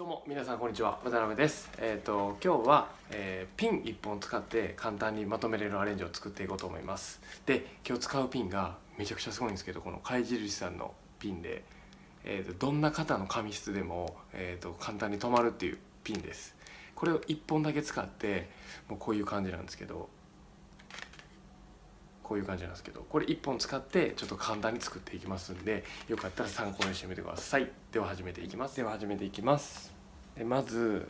も皆さんこんにちは、渡辺です。今日は、ピン1本使って簡単にまとめれるアレンジを作っていこうと思います。で、今日使うピンがめちゃくちゃすごいんですけど、この貝印さんのピンで、どんな型の紙質でも、簡単に留まるっていうピンです。これを1本だけ使ってもうこういう感じなんですけど、こういう感じなんですけど、これ1本使ってちょっと簡単に作っていきますんで、よかったら参考にしてみてください。では始めていきます。でまず、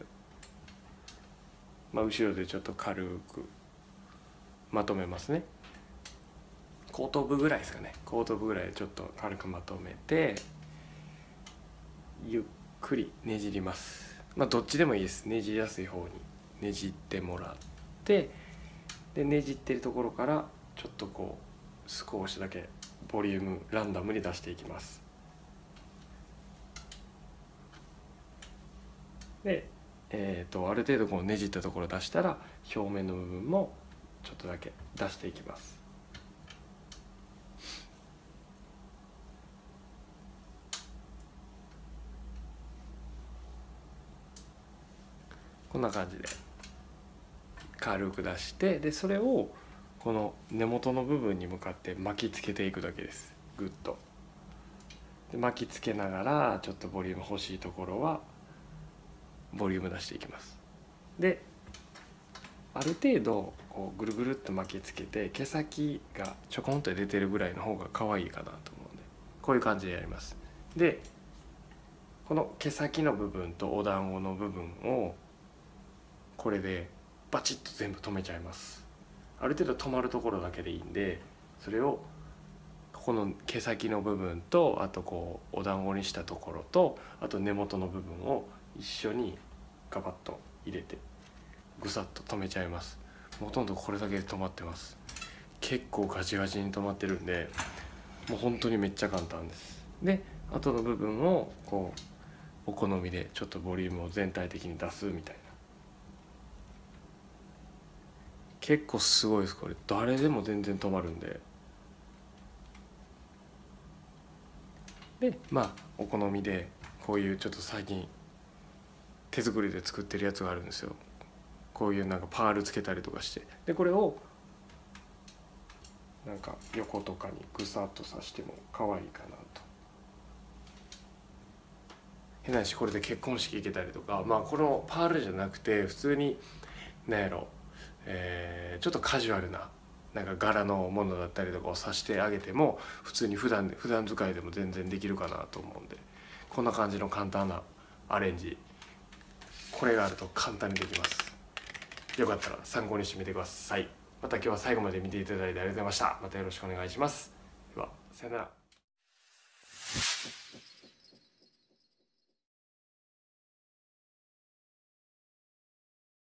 後ろでちょっと軽くまとめますね。後頭部ぐらいですかね。後頭部ぐらいでちょっと軽くまとめて、ゆっくりねじります。どっちでもいいです。ねじりやすい方にねじってもらって、でねじってるところからちょっとこう少しだけボリュームランダムに出していきます。で、ある程度こうねじったところ出したら表面の部分もちょっとだけ出していきます。こんな感じで軽く出して、でそれをこの根元の部分に向かって巻きつけていくだけです。グッとで巻きつけながら、ちょっとボリューム欲しいところはボリューム出していきます。である程度こうぐるぐるっと巻きつけて、毛先がちょこんと出てるぐらいの方が可愛いかなと思うんで、こういう感じでやります。でこの毛先の部分とお団子の部分をこれでバチッと全部留めちゃいます。ある程度止まるところだけでいいんで、それをこの毛先の部分と、あとこうお団子にしたところと、あと根元の部分を一緒にガバッと入れてぐさっと止めちゃいます。ほとんどこれだけで止まってます。結構ガチガチに止まってるんで、もう本当にめっちゃ簡単です。で後の部分をこうお好みでちょっとボリュームを全体的に出すみたいな。結構すごいです。これ誰でも全然止まるんで。でお好みでこういうちょっと最近手作りで作ってるやつがあるんですよ。こういうなんかパールつけたりとかして、でこれをなんか横とかにぐさっと刺しても可愛いかなと。変なし、これで結婚式行けたりとか、このパールじゃなくて普通になんやろ、ちょっとカジュアルななんか柄のものだったりとかを刺してあげても、普通に普段使いでも全然できるかなと思うんで、こんな感じの簡単なアレンジ、これがあると簡単にできます。よかったら参考にしてみてください。また今日は最後まで見ていただいてありがとうございました。またよろしくお願いします。ではさよなら。